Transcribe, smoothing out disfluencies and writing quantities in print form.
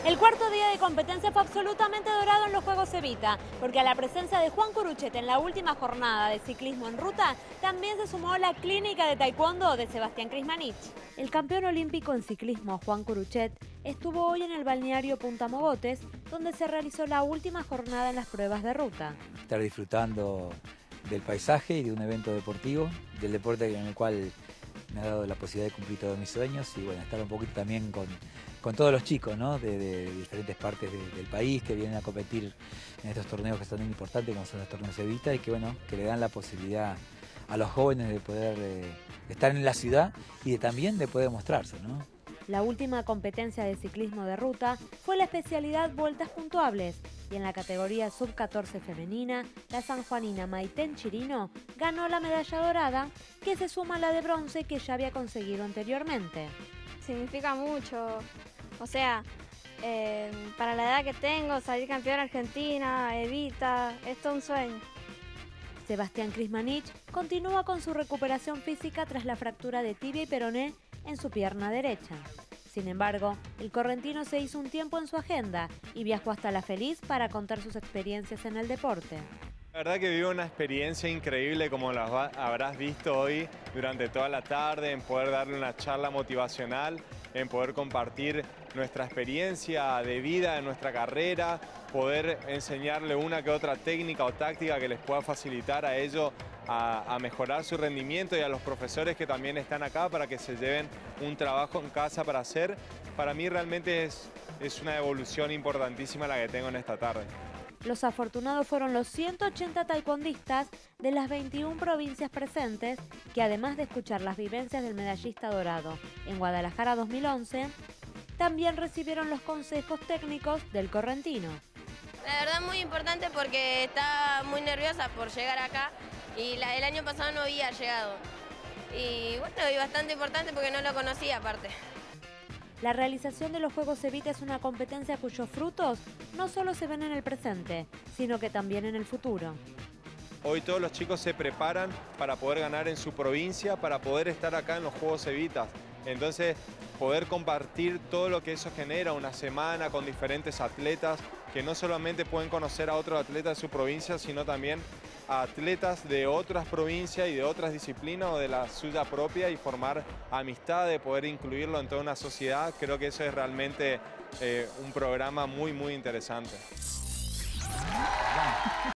El cuarto día de competencia fue absolutamente dorado en los Juegos Evita, porque a la presencia de Juan Curuchet en la última jornada de ciclismo en ruta, también se sumó la clínica de taekwondo de Sebastián Crismanich. El campeón olímpico en ciclismo, Juan Curuchet, estuvo hoy en el balneario Punta Mogotes, donde se realizó la última jornada en las pruebas de ruta. Estar disfrutando del paisaje y de un evento deportivo, del deporte en el cual me ha dado la posibilidad de cumplir todos mis sueños y bueno, estar un poquito también con todos los chicos, ¿no? de diferentes partes del país que vienen a competir en estos torneos que son muy importantes como son los torneos Evita y que bueno, que le dan la posibilidad a los jóvenes de poder estar en la ciudad y también de poder mostrarse, ¿no? La última competencia de ciclismo de ruta fue la especialidad Vueltas Puntuables y en la categoría sub-14 femenina, la sanjuanina Maiten Chirino ganó la medalla dorada que se suma a la de bronce que ya había conseguido anteriormente. Significa mucho, o sea, para la edad que tengo, salir campeón argentina, Evita, es todo un sueño. Sebastián Crismanich continúa con su recuperación física tras la fractura de tibia y peroné en su pierna derecha. Sin embargo, el correntino se hizo un tiempo en su agenda y viajó hasta La Feliz para contar sus experiencias en el deporte. La verdad que vivo una experiencia increíble como la habrás visto hoy durante toda la tarde, en poder darle una charla motivacional, en poder compartir nuestra experiencia de vida en nuestra carrera, poder enseñarle una que otra técnica o táctica que les pueda facilitar a ellos a mejorar su rendimiento y a los profesores que también están acá para que se lleven un trabajo en casa para hacer. Para mí realmente es una evolución importantísima la que tengo en esta tarde. Los afortunados fueron los 180 taekwondistas de las 21 provincias presentes, que además de escuchar las vivencias del medallista dorado en Guadalajara 2011, también recibieron los consejos técnicos del correntino. La verdad muy importante porque estaba muy nerviosa por llegar acá y el año pasado no había llegado. Y bueno, y bastante importante porque no lo conocía aparte. La realización de los Juegos Evita es una competencia cuyos frutos no solo se ven en el presente, sino que también en el futuro. Hoy todos los chicos se preparan para poder ganar en su provincia, para poder estar acá en los Juegos Evita. Entonces, poder compartir todo lo que eso genera, una semana con diferentes atletas, que no solamente pueden conocer a otros atletas de su provincia, sino también a atletas de otras provincias y de otras disciplinas o de la suya propia y formar amistad, de poder incluirlo en toda una sociedad. Creo que eso es realmente un programa muy, muy interesante.